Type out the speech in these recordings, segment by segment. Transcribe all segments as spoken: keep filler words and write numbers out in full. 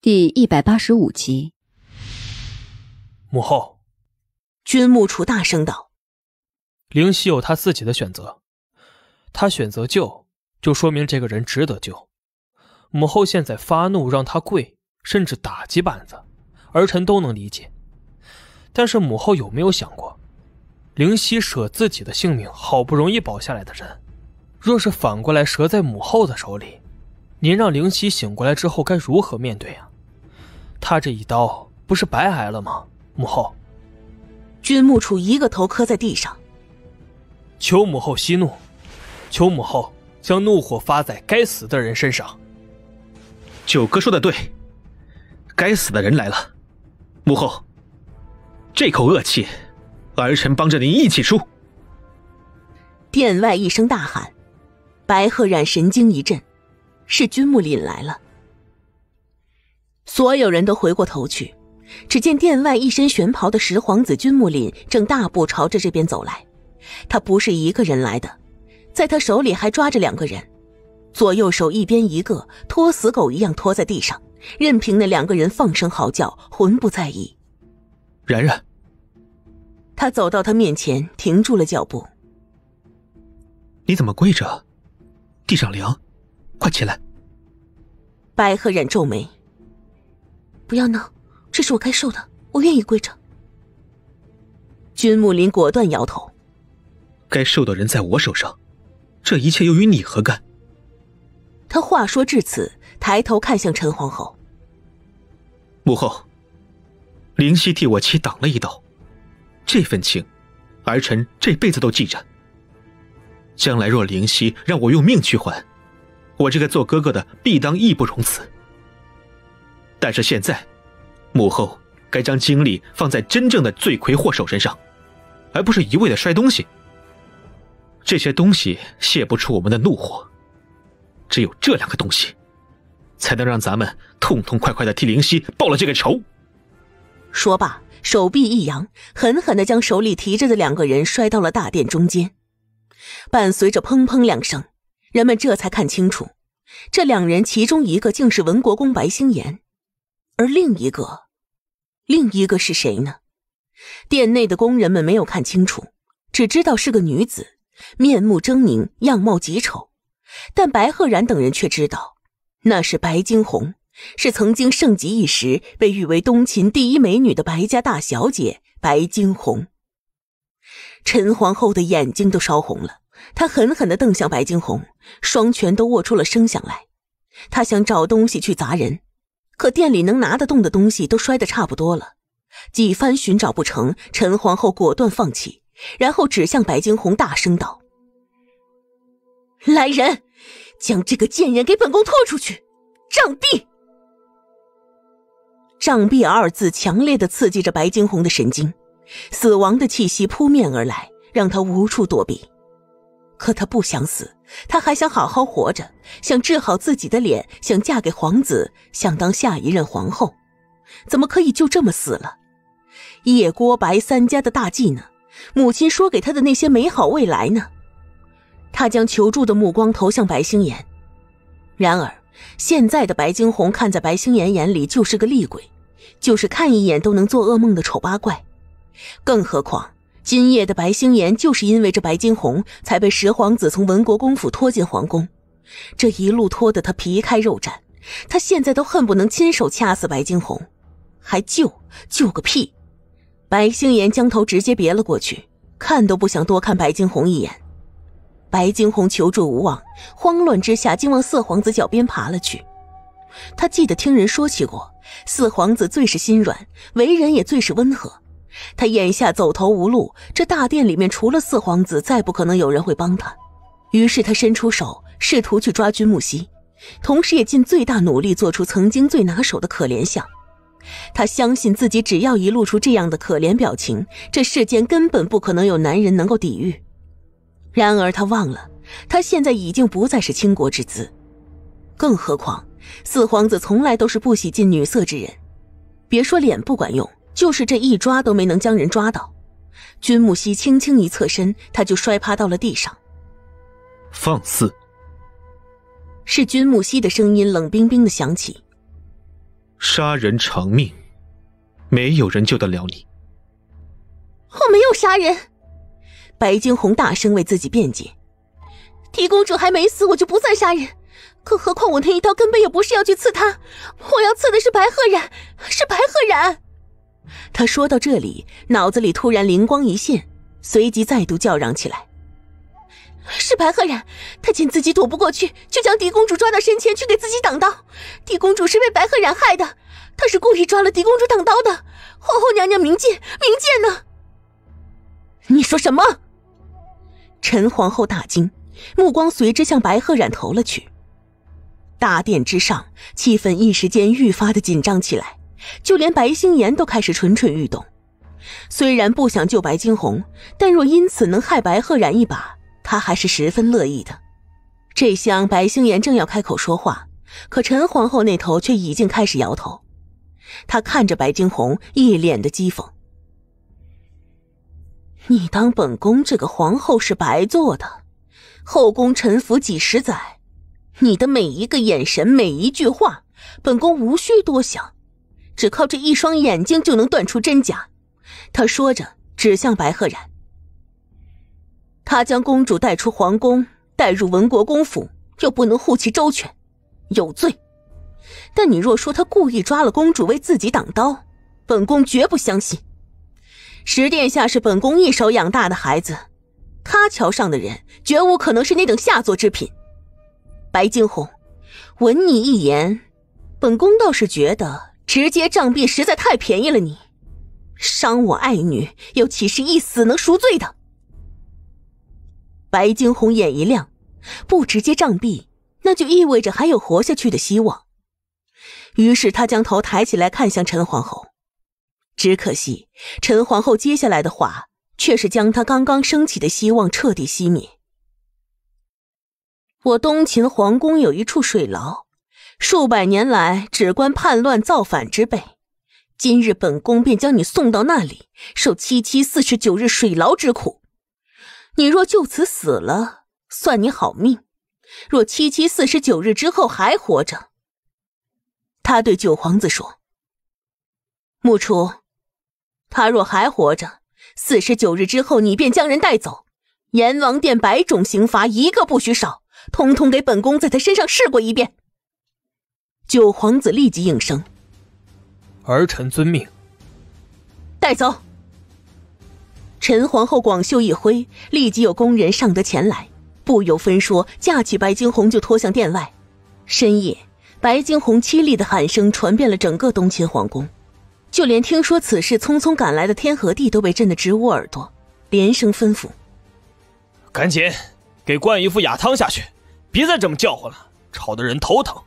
第一百八十五集。 母后， 君木楚大声道： 灵犀有他自己的选择，他选择救，就说明这个人值得救。母后现在发怒让他跪，甚至打击板子，儿臣都能理解。但是母后有没有想过，灵犀舍自己的性命好不容易保下来的人，若是反过来折在母后的手里，您让灵犀醒过来之后该如何面对啊？他这一刀不是白挨了吗？母后。 君木楚一个头磕在地上， 求母后息怒，求母后将怒火发在该死的人身上。 九哥说的对，该死的人来了。母后，这口恶气儿臣帮着您一起出。 殿外一声大喊，白鹤冉神经一震，是君木林来了。所有人都回过头去，只见殿外一身玄袍的十皇子君木林正大步朝着这边走来。他不是一个人来的，在他手里还抓着两个人，左右手一边一个，拖死狗一样拖在地上，任凭那两个人放声嚎叫，浑不在意。 冉冉， 他走到他面前，停住了脚步。 你怎么跪着？地上凉，快起来。 白鹤冉皱眉，不要闹，这是我该受的，我愿意跪着。君木林果断摇头， 该受的人在我手上，这一切又与你何干？ 他话说至此，抬头看向陈皇后。 母后，灵犀替我妻挡了一刀，这份情儿臣这辈子都记着。将来若灵犀让我用命去还，我这个做哥哥的必当义不容辞。但是现在母后该将精力放在真正的罪魁祸首身上，而不是一味的摔东西。这些东西泄不出我们的怒火，只有这两个东西才能让咱们痛痛快快地替灵犀报了这个仇。 说罢，手臂一扬，狠狠地将手里提着的两个人摔到了大殿中间。伴随着砰砰两声，人们这才看清楚，这两人其中一个竟是文国公白星妍，而另一个另一个是谁呢？殿内的工人们没有看清楚，只知道是个女子，面目狰狞，样貌极丑。但白鹤冉等人却知道，那是白惊鸿，是曾经盛极一时被誉为东秦第一美女的白家大小姐白惊鸿。陈皇后的眼睛都烧红了，她狠狠地瞪向白惊鸿，双拳都握出了声响来。她想找东西去砸人，可店里能拿得动的东西都摔得差不多了。几番寻找不成，陈皇后果断放弃，然后指向白惊鸿大声道：来人，将这个贱人给本宫拖出去，杖毙！杖毙二字强烈地刺激着白惊鸿的神经，死亡的气息扑面而来，让他无处躲避。可他不想死，他还想好好活着，想治好自己的脸，想嫁给皇子，想当下一任皇后。怎么可以就这么死了？叶郭白三家的大计呢？母亲说给他的那些美好未来呢？他将求助的目光投向白星妍，然而现在的白惊鸿看在白星妍眼里就是个厉鬼，就是看一眼都能做噩梦的丑八怪。更何况今夜的白星妍就是因为这白惊鸿才被十皇子从文国公府拖进皇宫，这一路拖得他皮开肉绽，他现在都恨不能亲手掐死白惊鸿。还救救个屁！白星妍将头直接别了过去，看都不想多看白惊鸿一眼。白惊鸿求助无望，慌乱之下竟往四皇子脚边爬了去。他记得听人说起过，四皇子最是心软，为人也最是温和。他眼下走投无路，这大殿里面除了四皇子，再不可能有人会帮他。于是他伸出手，试图去抓君木溪，同时也尽最大努力做出曾经最拿手的可怜相。他相信自己只要一露出这样的可怜表情，这世间根本不可能有男人能够抵御。然而他忘了，他现在已经不再是倾国之姿。更何况四皇子从来都是不喜近女色之人，别说脸不管用，就是这一抓都没能将人抓到。君木溪轻轻一侧身，他就摔趴到了地上。 放肆！ 是君木溪的声音冷冰冰地响起。 杀人偿命，没有人救得了你。 我没有杀人。白惊鸿大声为自己辩解。狄公主还没死，我就不算杀人。更何况我那一刀根本也不是要去刺她，我要刺的是白鹤染，是白鹤染。他说到这里，脑子里突然灵光一现，随即再度叫嚷起来。是白鹤染，他见自己躲不过去，就将狄公主抓到身前去给自己挡刀。狄公主是被白鹤染害的，他是故意抓了狄公主挡刀的。皇后娘娘明鉴，明鉴呢？你说什么？陈皇后大惊，目光随之向白鹤染投了去。大殿之上，气氛一时间愈发的紧张起来，就连白星妍都开始蠢蠢欲动。虽然不想救白惊鸿，但若因此能害白鹤染一把，他还是十分乐意的。这厢白星妍正要开口说话，可陈皇后那头却已经开始摇头。她看着白惊鸿，一脸的讥讽。你当本宫这个皇后是白做的？后宫臣服几十载，你的每一个眼神，每一句话，本宫无需多想，只靠这一双眼睛就能断出真假。他说着指向白鹤染。他将公主带出皇宫，带入文国公府，又不能护其周全，有罪。但你若说他故意抓了公主为自己挡刀，本宫绝不相信。石殿下是本宫一手养大的孩子，他桥上的人绝无可能是那等下作之品。白惊鸿，闻你一言，本宫倒是觉得直接杖毙实在太便宜了你，伤我爱女，又岂是一死能赎罪的？白惊鸿眼一亮，不直接杖毙，那就意味着还有活下去的希望。于是他将头抬起来看向陈皇后，只可惜陈皇后接下来的话却是将他刚刚升起的希望彻底熄灭。我东秦皇宫有一处水牢，数百年来只关叛乱造反之辈，今日本宫便将你送到那里，受七七四十九日水牢之苦。你若就此死了，算你好命；若七七四十九日之后还活着，他对九皇子说：“木初，他若还活着，四十九日之后你便将人带走，阎王殿百种刑罚一个不许少，通通给本宫在他身上试过一遍。”九皇子立即应声：“ 儿臣遵命。” 带走。陈皇后广袖一挥，立即有宫人上得前来，不由分说架起白惊鸿就拖向殿外。深夜，白惊鸿凄厉的喊声传遍了整个东秦皇宫，就连听说此事匆匆赶来的天和地都被震得直捂耳朵，连声吩咐：“ 赶紧给灌一副哑汤下去，别再这么叫唤了，吵得人头疼。”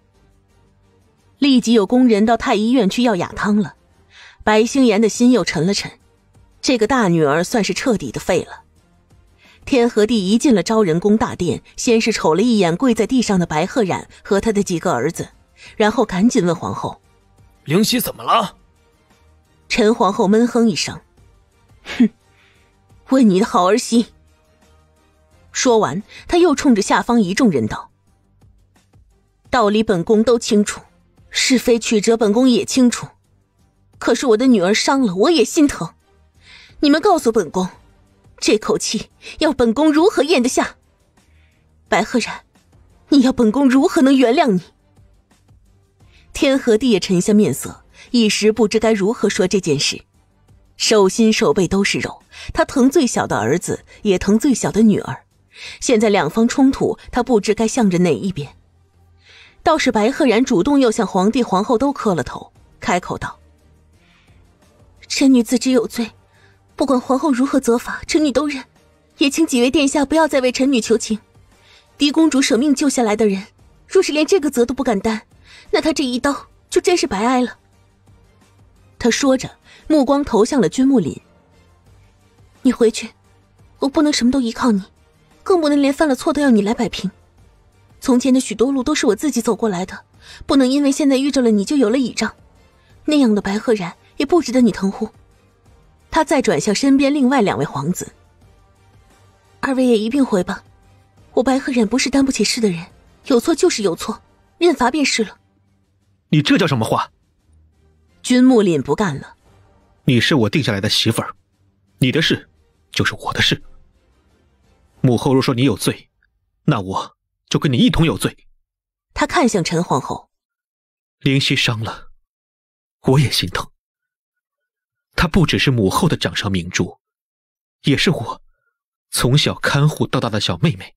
立即有工人到太医院去要哑汤了。白星妍的心又沉了沉，这个大女儿算是彻底的废了。天和地一进了昭仁宫大殿，先是瞅了一眼跪在地上的白鹤染和他的几个儿子，然后赶紧问皇后：“ 灵犀怎么了？” 陈皇后闷哼一声：“哼，问你的好儿媳。”说完，他又冲着下方一众人道：“道理本宫都清楚，是非曲折本宫也清楚，可是我的女儿伤了，我也心疼。你们告诉本宫，这口气要本宫如何咽得下？白鹤染，你要本宫如何能原谅你？”天和地也沉下面色，一时不知该如何说这件事。手心手背都是肉，他疼最小的儿子，也疼最小的女儿。现在两方冲突，他不知该向着哪一边。倒是白鹤染主动又向皇帝皇后都磕了头，开口道：“臣女自知有罪，不管皇后如何责罚，臣女都认，也请几位殿下不要再为臣女求情。狄公主舍命救下来的人，若是连这个责都不敢担，那她这一刀就真是白挨了。”他说着，目光投向了君木林：“你回去，我不能什么都依靠你，更不能连犯了错都要你来摆平。从前的许多路都是我自己走过来的，不能因为现在遇着了你就有了倚仗，那样的白鹤染也不值得你疼护。”他再转向身边另外两位皇子：“二位也一并回吧，我白鹤染不是担不起事的人，有错就是有错，认罚便是了。” 你这叫什么话？ 君木林不干了：“ 你是我定下来的媳妇儿，你的事就是我的事。母后若说你有罪，那我就跟你一同有罪。” 他看向陈皇后：“ 灵犀伤了，我也心疼。她不只是母后的掌上明珠，也是我从小看护到大的小妹妹。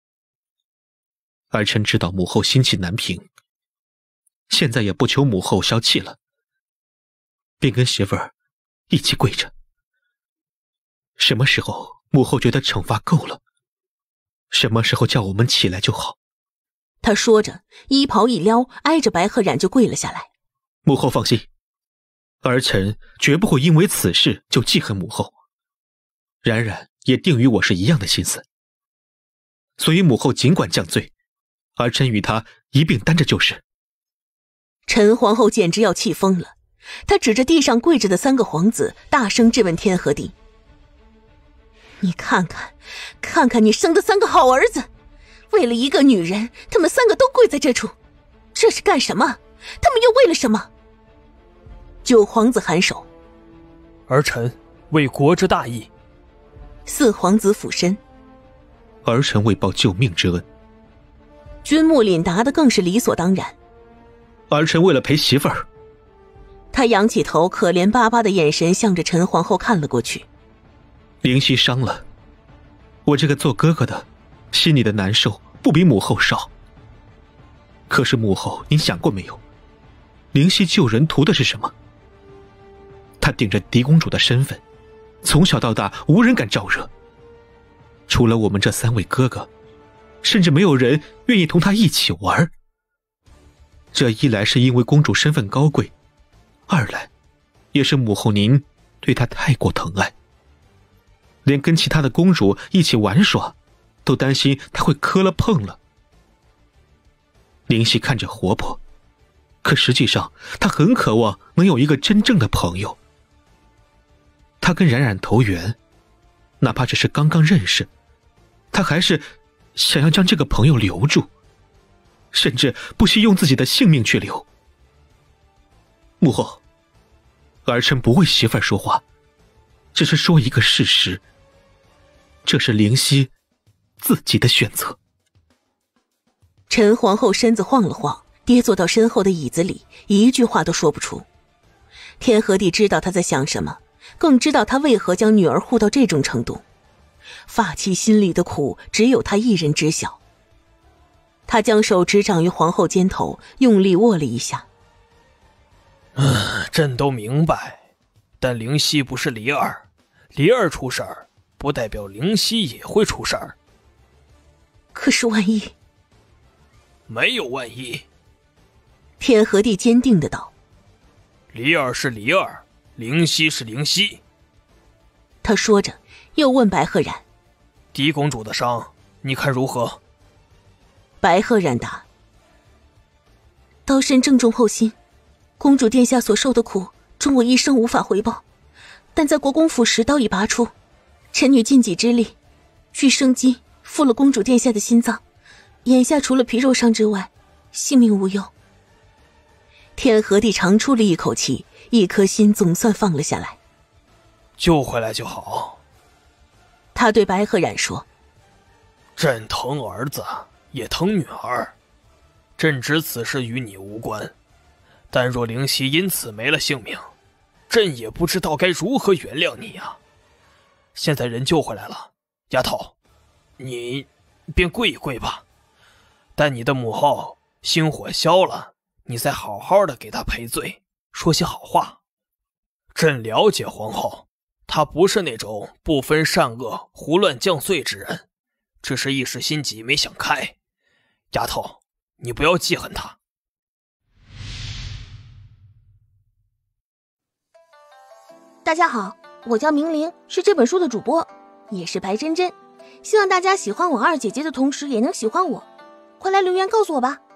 儿臣知道母后心气难平，现在也不求母后消气了，便跟媳妇儿一起跪着。什么时候母后觉得惩罚够了，什么时候叫我们起来就好。” 他说着，衣袍一撩，挨着白鹤冉就跪了下来。 母后放心，儿臣绝不会因为此事就记恨母后。冉冉也定与我是一样的心思，所以母后尽管降罪，儿臣与她一并担着就是。 陈皇后简直要气疯了，她指着地上跪着的三个皇子，大声质问天和地：“你看看，看看你生的三个好儿子！为了一个女人，他们三个都跪在这处，这是干什么？他们又为了什么？”九皇子颔首：“ 儿臣为国之大义。” 四皇子俯身：“ 儿臣为报救命之恩。” 君木林答得更是理所当然：“ 儿臣为了陪媳妇儿。” 他仰起头，可怜巴巴的眼神向着陈皇后看了过去。 灵犀伤了，我这个做哥哥的心里的难受不比母后少。可是母后，您想过没有，灵犀救人图的是什么？她顶着嫡公主的身份，从小到大无人敢招惹，除了我们这三位哥哥，甚至没有人愿意同她一起玩。这一来是因为公主身份高贵，二来也是母后您对她太过疼爱，连跟其他的公主一起玩耍都担心她会磕了碰了。灵犀看着活泼，可实际上她很渴望能有一个真正的朋友。她跟冉冉投缘，哪怕只是刚刚认识，她还是想要将这个朋友留住，甚至不惜用自己的性命去留。母后，儿臣不为媳妇儿说话，只是说一个事实，这是灵犀自己的选择。 陈皇后身子晃了晃，跌坐到身后的椅子里，一句话都说不出。天和地知道她在想什么，更知道她为何将女儿护到这种程度。发妻心里的苦，只有她一人知晓。他将手执掌于皇后肩头，用力握了一下。 嗯，朕都明白，但灵犀不是离儿，离儿出事儿，不代表灵犀也会出事儿。 可是万一…… 没有万一。 天和地坚定的道：“ 离儿是离儿，灵犀是灵犀。” 他说着，又问白鹤冉：“ 嫡公主的伤，你看如何？” 白鹤冉答：“刀身正中后心，公主殿下所受的苦，终我一生无法回报。但在国公府时，刀已拔出，臣女尽己之力，据生机复了公主殿下的心脏，眼下除了皮肉伤之外，性命无忧。”天和地长出了一口气，一颗心总算放了下来。 救回来就好。 他对白鹤冉说：“ 朕疼儿子，也疼女儿。朕知此事与你无关，但若灵犀因此没了性命，朕也不知道该如何原谅你呀。现在人救回来了，丫头，你便跪一跪吧。待你的母后心火消了，你再好好的给她赔罪，说些好话。朕了解皇后，她不是那种不分善恶胡乱降罪之人，只是一时心急没想开。丫头，你不要记恨她。” 大家好，我叫明玲，是这本书的主播，也是白真真。希望大家喜欢我二姐姐的同时，也能喜欢我。快来留言告诉我吧。